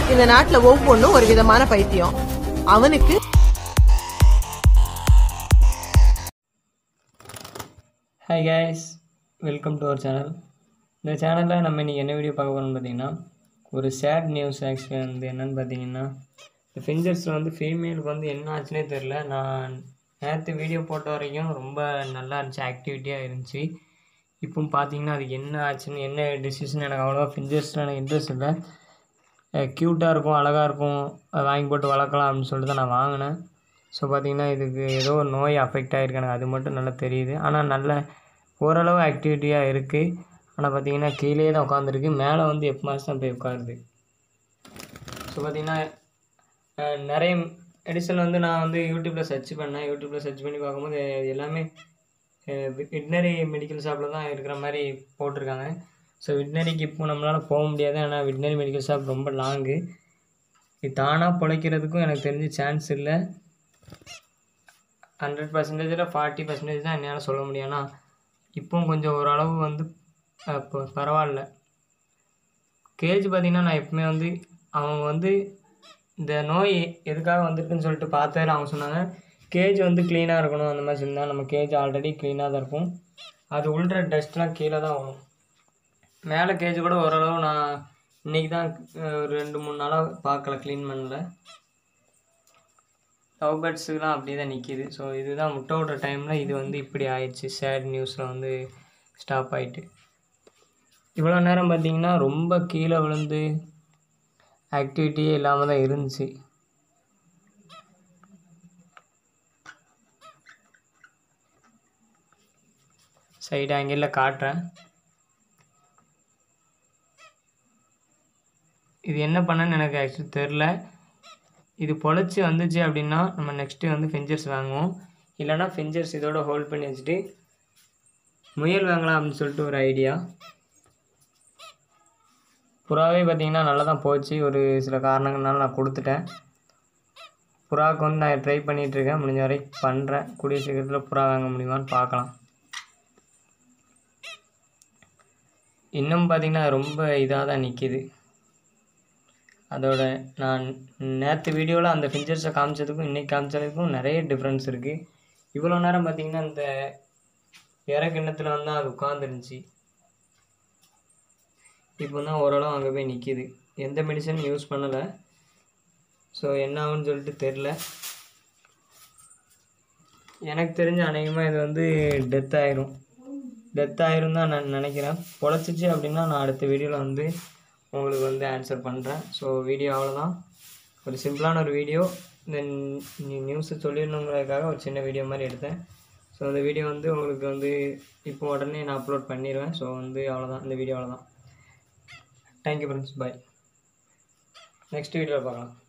இந்த நாட்டுல ஒவ்வொன்றும் ஒரு விதமான பைத்தியம். அவனுக்கு hi guys, welcome to our channel. இந்த சேனலில் நம்ம இன்றைக்கி என்ன வீடியோ பார்க்க போகிறோம்னு பார்த்தீங்கன்னா, ஒரு சேட் நியூஸ். ஆக்சுவலி வந்து என்னென்னு பார்த்தீங்கன்னா, இந்த ஃபிஞ்சர்ஸில் வந்து ஃபீமேலுக்கு வந்து என்ன ஆச்சுன்னே தெரில. நான் நேற்று வீடியோ போட்ட வரைக்கும் ரொம்ப நல்லா இருந்துச்சு, ஆக்டிவிட்டியாக இருந்துச்சு. இப்போ பார்த்தீங்கன்னா அது என்ன ஆச்சுன்னு, என்ன டிசிஷன், எனக்கு அவ்வளோவா ஃபிஞ்சர்ஸில் எனக்கு இன்ட்ரெஸ்ட் இல்லை. க்யூட்டாக இருக்கும், அழகாக இருக்கும், அதை வாங்கி போட்டு வளர்க்கலாம் அப்படின்னு சொல்லிட்டு தான் நான் வாங்கினேன். ஸோ பார்த்திங்கன்னா இதுக்கு ஏதோ ஒரு நோய் அஃபெக்ட் ஆகிருக்கு, எனக்கு அது மட்டும் நல்லா தெரியுது. ஆனால் நல்ல ஓரளவு ஆக்டிவிட்டியாக இருக்குது. ஆனால் பார்த்திங்கன்னா கீழே தான் உட்காந்துருக்கு, மேலே வந்து எப்போ மாதம் தான் போய் உட்காருது. ஸோ பார்த்திங்கன்னா நிறைய மெடிசன் வந்து நான் வந்து யூடியூப்பில் சர்ச் பண்ணேன். யூடியூப்பில் சர்ச் பண்ணி பார்க்கும்போது எல்லாமே வெட்னரி மெடிக்கல் ஷாப்பில் தான் இருக்கிற மாதிரி போட்டிருக்காங்க. ஸோ வெட்னரிக்கு இப்போ நம்மளால் போக முடியாது, ஆனால் வெட்னரி மெடிக்கல் ஷாப் ரொம்ப லாங்கு. இது தானாக பிழைக்கிறதுக்கும் எனக்கு தெரிஞ்ச சான்ஸ் இல்லை. 100%ல் 40% தான் என்னால் சொல்ல முடியும். ஆனால் இப்போவும் கொஞ்சம் ஓரளவு வந்து இப்போ பரவாயில்ல. கேஜ் பார்த்திங்கன்னா நான் எப்பவுமே வந்து அவங்க வந்து இந்த நோய் எதுக்காக வந்துருக்குன்னு சொல்லிட்டு பார்த்ததில் அவங்க சொன்னாங்க, கேஜ் வந்து க்ளீனாக இருக்கணும். அந்த மாதிரி இருந்தால் நம்ம கேஜ் ஆல்ரெடி க்ளீனாக தான் இருக்கும், அது உள்ள டஸ்ட்லாம் கீழே தான் வரும். மேலே கேஜ் கூட ஓரளவு நான் இன்றைக்கி தான் ஒரு 2-3 நாளாக பார்க்கல, க்ளீன் பண்ணல. லவ் பேர்ட்ஸுக்கெலாம் அப்படியே தான் நிற்கிது. ஸோ இதுதான் முட்டை விடுற டைமில் இது வந்து இப்படி ஆயிடுச்சு. சேட் நியூஸில் வந்து ஸ்டாப் ஆகிட்டு இவ்வளோ நேரம் பார்த்திங்கன்னா ரொம்ப கீழே விழுந்து ஆக்டிவிட்டியே இல்லாமல் தான் இருந்துச்சு. சைடு ஆங்கிளில் காட்டுறேன். இது என்ன பண்ணேன்னு எனக்கு ஆக்சுவலி தெரில. இது பொழைச்சி வந்துச்சு அப்படின்னா நம்ம நெக்ஸ்ட்டு வந்து ஃபிஞ்சர்ஸ் வாங்குவோம். இல்லைனா ஃபிஞ்சர்ஸ் இதோட ஹோல்ட் பண்ணி வச்சுட்டு முயல் வாங்கலாம் அப்படின்னு சொல்லிட்டு ஒரு ஐடியா. புறாவே பார்த்திங்கன்னா நல்லா தான் போச்சு. ஒரு சில காரணங்கள்னால நான் கொடுத்துட்டேன். புறாவுக்கு வந்து நான் ட்ரை பண்ணிகிட்ருக்கேன், முடிஞ்ச வரைக்கும் பண்ணுறேன். கூடிய சீக்கிரத்தில் புறா வாங்க முடியுமான்னு பார்க்கலாம். இன்னும் பார்த்திங்கன்னா ரொம்ப இதாக தான் நிற்கிது. அதோட நான் நேற்று வீடியோவில் அந்த ஃபிஞ்சர்ஸை காமிச்சதுக்கும் இன்றைக்கி காமிச்சதுக்கும் நிறைய டிஃப்ரென்ஸ் இருக்குது. இவ்வளோ நேரம் பார்த்திங்கன்னா இந்த கிண்ணத்தில் வந்து அது உட்காந்துருந்துச்சு. இப்போ தான் ஓரளவு அங்கே போய் நிற்கிது. எந்த மெடிசனும் யூஸ் பண்ணலை. ஸோ என்ன ஆகுன்னு சொல்லிட்டு தெரில. எனக்கு தெரிஞ்ச அநேகமாக இது வந்து டெத் ஆயிரும் தான் நான் நினைக்கிறேன். பொழைச்சிச்சு அப்படின்னா நான் அடுத்த வீடியோவில் வந்து உங்களுக்கு வந்து ஆன்சர் பண்ணுறேன். ஸோ வீடியோ அவ்வளோதான், ஒரு சிம்பிளான ஒரு வீடியோ. இந்த நியூஸை சொல்லிடணுங்கிறதுக்காக ஒரு சின்ன வீடியோ மாதிரி எடுத்தேன். ஸோ அந்த வீடியோ வந்து உங்களுக்கு வந்து இப்போ உடனே நான் அப்லோட் பண்ணிடுவேன். ஸோ வந்து அவ்வளோதான், இந்த வீடியோ அவ்வளோதான். தேங்க்யூ ஃப்ரெண்ட்ஸ், பாய். நெக்ஸ்ட் வீடியோவில் பார்க்கலாம்.